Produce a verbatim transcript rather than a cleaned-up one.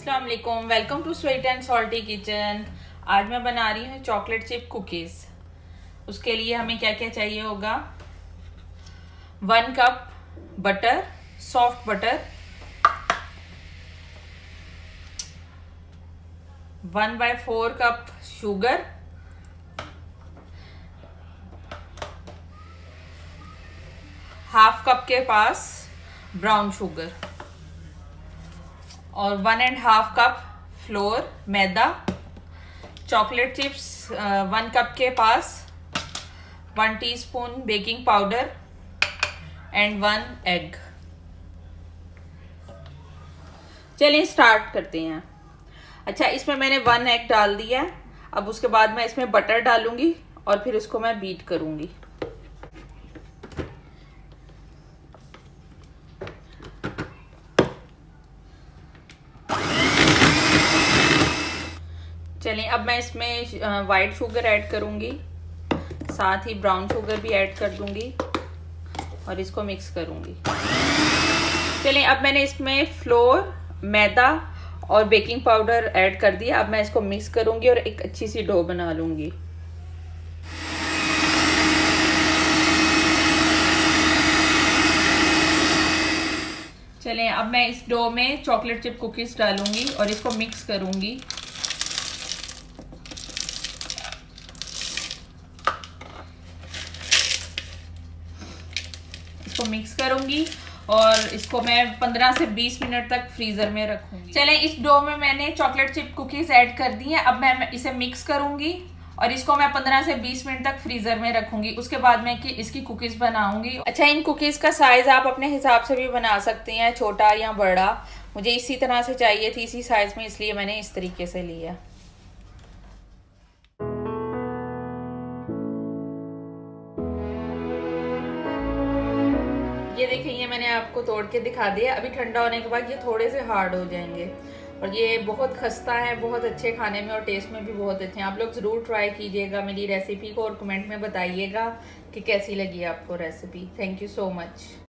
अस्सलाम वालेकुम, welcome to sweet and salty kitchen. आज मैं बना रही हूँ चॉकलेट चिप कुकीज़। उसके लिए हमें क्या क्या चाहिए होगा। One cup butter, soft butter, one by four cup sugar, half cup के पास ब्राउन शुगर और one and half cup flour मैदा, चॉकलेट चिप्स वन कप के पास, one teaspoon baking powder and one egg. चलिए स्टार्ट करते हैं। अच्छा, इसमें मैंने वन एग डाल दिया है। अब उसके बाद मैं इसमें बटर डालूंगी और फिर उसको मैं बीट करूंगी। चलिए अब मैं इसमें वाइट शुगर ऐड करूंगी, साथ ही ब्राउन शुगर भी ऐड कर दूंगी और इसको मिक्स करूंगी। चलिए अब मैंने इसमें फ्लोर, मैदा और बेकिंग पाउडर ऐड कर दिया। अब मैं इसको मिक्स करूंगी और एक अच्छी सी डो बना लूंगी। चलिए अब मैं इस डो में चॉकलेट चिप कुकीज डालूंगी और इसको मिक्स करूंगी। इसको मिक्स करूंगी और इसको मैं पंद्रह से बीस मिनट तक फ्रीजर में रखूंगी। चलें, इस डो में मैंने चॉकलेट चिप कुकीज ऐड कर दी हैं। अब मैं इसे मिक्स करूंगी और इसको मैं पंद्रह से बीस मिनट तक फ्रीजर में रखूंगी। उसके बाद मैं कि इसकी कुकीज बनाऊंगी। अच्छा, इन कुकीज का साइज आप अपने हिसाब से भी बना सकते हैं, छोटा या बड़ा। मुझे इसी तरह से चाहिए थी, इसी साइज में, इसलिए मैंने इस तरीके से लिया। ये देखिए, ये मैंने आपको तोड़ के दिखा दिया। अभी ठंडा होने के बाद ये थोड़े से हार्ड हो जाएंगे और ये बहुत खस्ता है, बहुत अच्छे खाने में और टेस्ट में भी बहुत अच्छे हैं। आप लोग ज़रूर ट्राई कीजिएगा मेरी रेसिपी को और कमेंट में बताइएगा कि कैसी लगी आपको recipe. Thank you so much.